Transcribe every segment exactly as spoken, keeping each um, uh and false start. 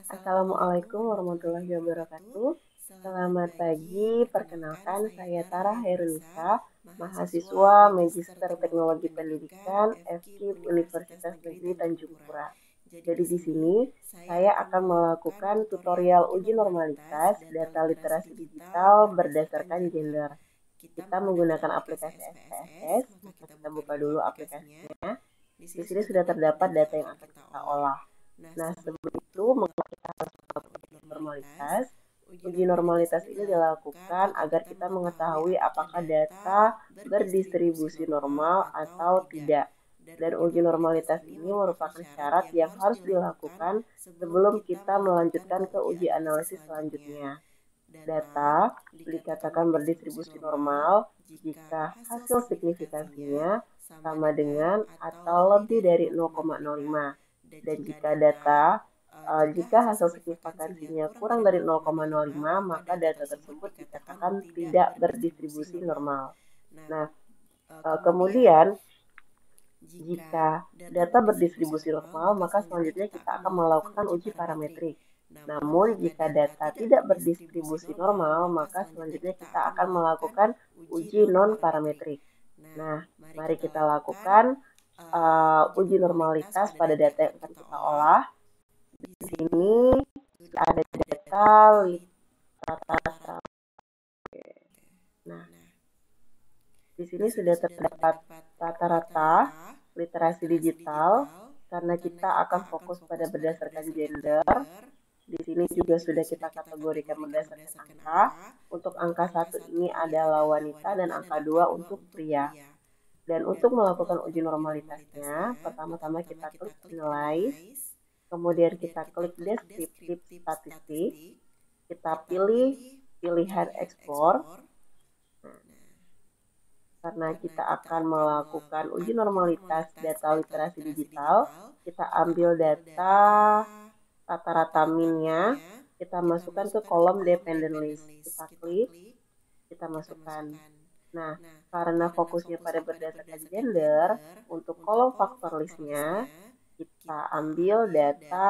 Assalamualaikum warahmatullahi wabarakatuh. Selamat pagi, perkenalkan saya Tara Herunisa, mahasiswa Magister Teknologi Pendidikan F K I P Universitas Negeri Tanjung Pura. Jadi di sini saya akan melakukan tutorial uji normalitas data literasi digital berdasarkan gender. Kita menggunakan aplikasi S P S S, maka kita buka dulu aplikasinya. Di sini sudah terdapat data yang akan kita olah. Nah, sebelum itu, mengapa kita harus melakukan uji normalitas? Uji normalitas ini dilakukan agar kita mengetahui apakah data berdistribusi normal atau tidak. Dan uji normalitas ini merupakan syarat yang harus dilakukan sebelum kita melanjutkan ke uji analisis selanjutnya. Data dikatakan berdistribusi normal jika hasil signifikansinya sama dengan atau lebih dari nol koma nol lima. Dan jika data uh, jika hasil signifikansinya kurang dari nol koma nol lima, maka data tersebut dikatakan tidak berdistribusi normal. Nah, uh, kemudian jika data berdistribusi normal, maka selanjutnya kita akan melakukan uji parametrik. Namun, jika data tidak berdistribusi normal, maka selanjutnya kita akan melakukan uji non-parametrik. Nah, mari kita lakukan uh, uji normalitas pada data yang akan kita olah. Di sini ada data rata-rata. Nah, di sini sudah terdapat rata-rata literasi digital karena kita akan fokus pada berdasarkan gender. Di sini juga sudah kita kategorikan berdasarkan angka. Untuk angka satu ini adalah wanita dan angka dua untuk pria. Dan untuk melakukan uji normalitasnya, pertama-tama kita klik Analyze, kemudian kita klik Deskriptif Statistik, kita pilih pilihan Explore. Nah, karena kita akan melakukan uji normalitas data literasi digital, kita ambil data rata-rata minnya, kita masukkan ke kolom Dependent List. Kita klik, kita masukkan. Nah, karena fokusnya pada berdasarkan gender, untuk kolom faktor listnya, kita ambil data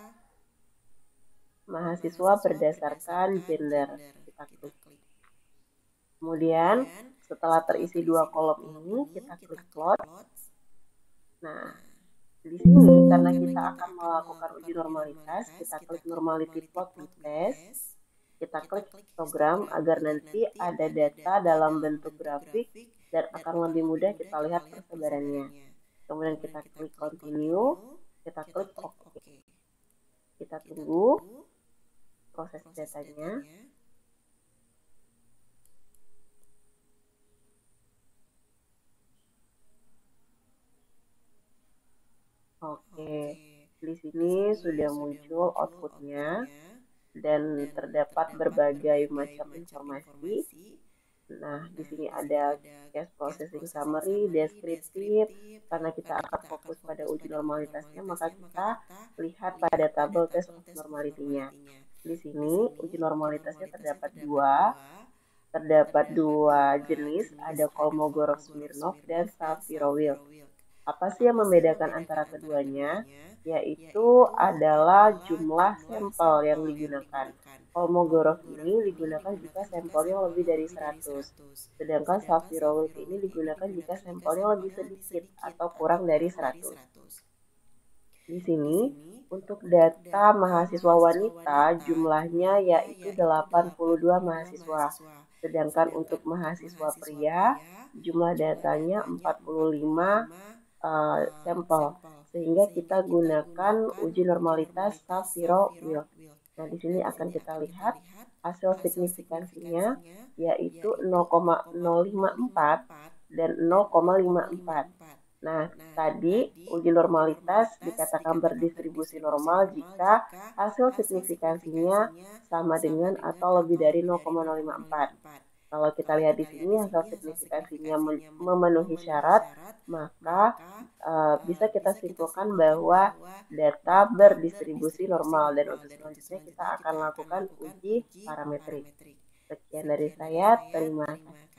mahasiswa berdasarkan gender. Kita klik. Kemudian, setelah terisi dua kolom ini, kita klik plot. Nah, di sini karena kita akan melakukan uji normalitas, kita klik normality plot with test. Kita klik histogram agar nanti ada data dalam bentuk grafik dan akan lebih mudah kita lihat persebarannya. Kemudian kita klik continue, kita klik OK. Kita tunggu proses datanya. Oke, di sini sudah muncul outputnya dan terdapat berbagai macam informasi. Nah, di sini ada case processing summary, deskriptif. Karena kita akan fokus pada uji normalitasnya, maka kita lihat pada tabel test of normality-nya. Di sini uji normalitasnya terdapat dua, terdapat dua jenis, ada Kolmogorov-Smirnov dan Shapiro-Wilk. Apa sih yang membedakan antara keduanya? Yaitu adalah jumlah sampel yang digunakan. Kolmogorov ini digunakan jika sampelnya lebih dari seratus. Sedangkan Shapiro-Wilk ini digunakan jika sampelnya lebih sedikit atau kurang dari seratus. Di sini, untuk data mahasiswa wanita jumlahnya yaitu delapan puluh dua mahasiswa. Sedangkan untuk mahasiswa pria, jumlah datanya empat puluh lima Uh, sampel, sehingga kita gunakan uji normalitas Shapiro-Wilk. Nah, di sini akan kita lihat hasil signifikansinya yaitu nol koma nol lima empat dan nol koma lima empat. Nah, tadi uji normalitas dikatakan berdistribusi normal jika hasil signifikansinya sama dengan atau lebih dari nol koma nol lima empat. Kalau kita lihat di sini hasil signifikansinya memenuhi syarat, maka uh, bisa kita simpulkan bahwa data berdistribusi normal dan untuk selanjutnya kita akan lakukan uji parametrik. Sekian dari saya, terima kasih.